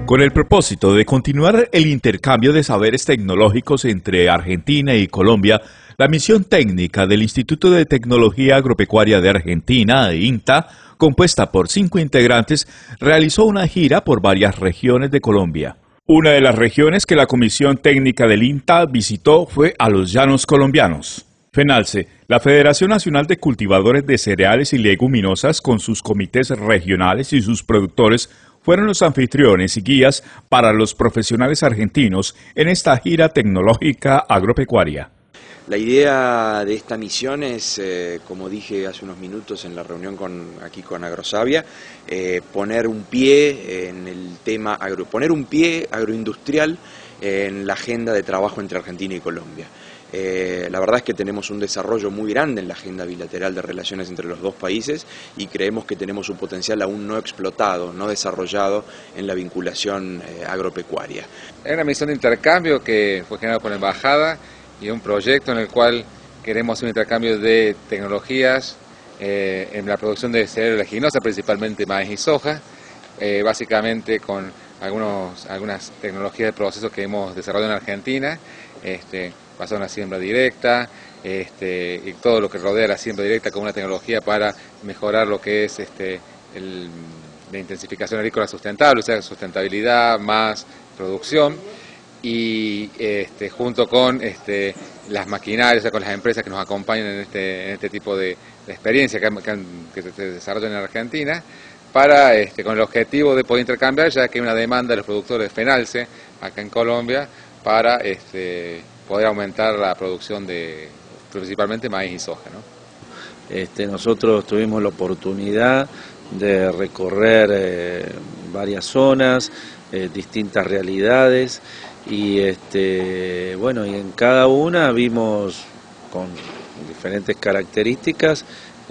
Con el propósito de continuar el intercambio de saberes tecnológicos entre Argentina y Colombia, la misión técnica del Instituto de Tecnología Agropecuaria de Argentina, INTA, compuesta por 5 integrantes, realizó una gira por varias regiones de Colombia. Una de las regiones que la Comisión Técnica del INTA visitó fue a los Llanos Colombianos. FENALCE, la Federación Nacional de Cultivadores de Cereales y Leguminosas, con sus comités regionales y sus productores, fueron los anfitriones y guías para los profesionales argentinos en esta gira tecnológica agropecuaria. La idea de esta misión es, como dije hace unos minutos en la reunión aquí con Agrosavia, poner un pie en el tema poner un pie agroindustrial en la agenda de trabajo entre Argentina y Colombia. La verdad es que tenemos un desarrollo muy grande en la agenda bilateral de relaciones entre los dos países y creemos que tenemos un potencial aún no explotado, no desarrollado en la vinculación agropecuaria. Es una misión de intercambio que fue generada por la Embajada y un proyecto en el cual queremos un intercambio de tecnologías en la producción de cereal oleaginosa, principalmente maíz y soja, básicamente con algunas tecnologías de procesos que hemos desarrollado en Argentina, basado en la siembra directa, y todo lo que rodea la siembra directa como una tecnología para mejorar lo que es la intensificación agrícola sustentable, o sea, sustentabilidad más producción, y junto con las maquinarias, o sea, con las empresas que nos acompañan en este tipo de experiencia que se desarrollan en Argentina, para con el objetivo de poder intercambiar, ya que hay una demanda de los productores de FENALCE acá en Colombia para poder aumentar la producción de principalmente maíz y soja, ¿no? Nosotros tuvimos la oportunidad de recorrer varias zonas, distintas realidades y bueno, y en cada una vimos con diferentes características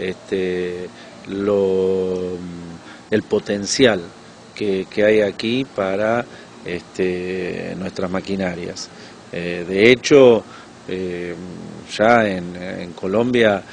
el potencial que hay aquí para nuestras maquinarias. De hecho, ya en Colombia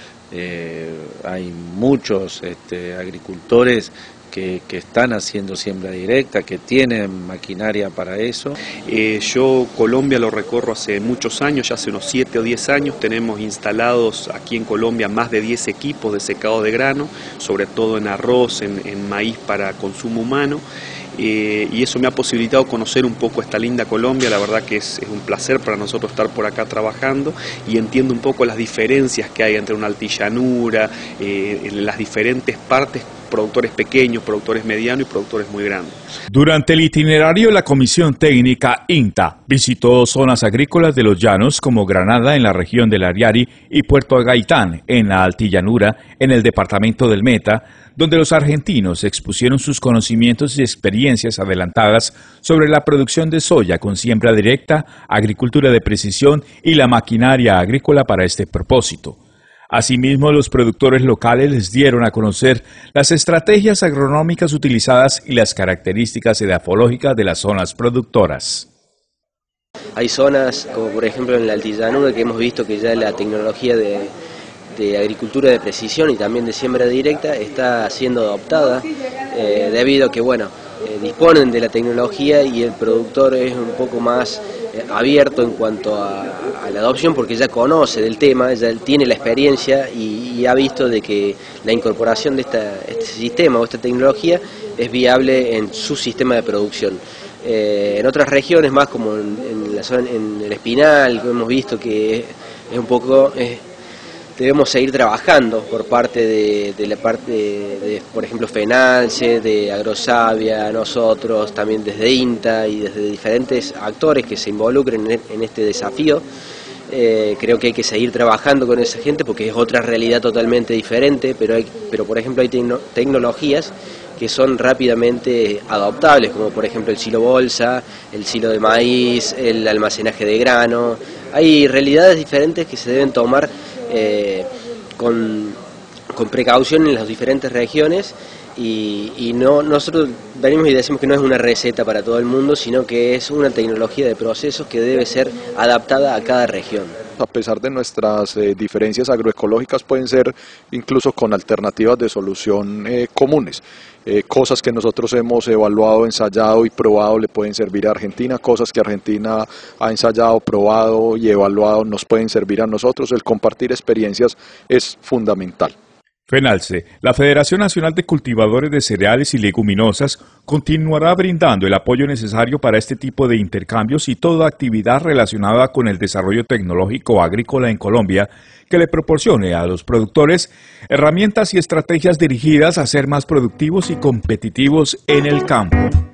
hay muchos agricultores que están haciendo siembra directa, que tienen maquinaria para eso. Yo Colombia lo recorro hace muchos años, ya hace unos 7 o 10 años, tenemos instalados aquí en Colombia más de 10 equipos de secado de grano, sobre todo en arroz, en maíz para consumo humano. Y eso me ha posibilitado conocer un poco esta linda Colombia. La verdad que es un placer para nosotros estar por acá trabajando y entiendo un poco las diferencias que hay entre una altillanura, en las diferentes partes, productores pequeños, productores medianos y productores muy grandes. Durante el itinerario, la Comisión Técnica INTA visitó zonas agrícolas de los llanos como Granada en la región del Ariari y Puerto Gaitán en la altillanura en el departamento del Meta, donde los argentinos expusieron sus conocimientos y experiencias adelantadas sobre la producción de soya con siembra directa, agricultura de precisión y la maquinaria agrícola para este propósito. Asimismo, los productores locales les dieron a conocer las estrategias agronómicas utilizadas y las características edafológicas de las zonas productoras. Hay zonas, como por ejemplo en la altillanura, que hemos visto que ya la tecnología de agricultura de precisión y también de siembra directa está siendo adoptada debido a que disponen de la tecnología y el productor es un poco más abierto en cuanto a la adopción porque ya conoce del tema, ya tiene la experiencia y ha visto de que la incorporación de este sistema o esta tecnología es viable en su sistema de producción. En otras regiones más como en la zona, en el Espinal, hemos visto que es un poco... debemos seguir trabajando por parte de por ejemplo, FENALCE, de Agrosavia, nosotros, también desde INTA y desde diferentes actores que se involucren en este desafío. Creo que hay que seguir trabajando con esa gente porque es otra realidad totalmente diferente, pero por ejemplo hay tecnologías que son rápidamente adoptables, como por ejemplo el silo bolsa, el silo de maíz, el almacenaje de grano. Hay realidades diferentes que se deben tomar con precaución en las diferentes regiones y nosotros venimos y decimos que no es una receta para todo el mundo, sino que es una tecnología de procesos que debe ser adaptada a cada región. a pesar de nuestras diferencias agroecológicas, pueden ser incluso con alternativas de solución comunes. Cosas que nosotros hemos evaluado, ensayado y probado le pueden servir a Argentina, cosas que Argentina ha ensayado, probado y evaluado nos pueden servir a nosotros. El compartir experiencias es fundamental. FENALCE, la Federación Nacional de Cultivadores de Cereales y Leguminosas, continuará brindando el apoyo necesario para este tipo de intercambios y toda actividad relacionada con el desarrollo tecnológico agrícola en Colombia que le proporcione a los productores herramientas y estrategias dirigidas a ser más productivos y competitivos en el campo.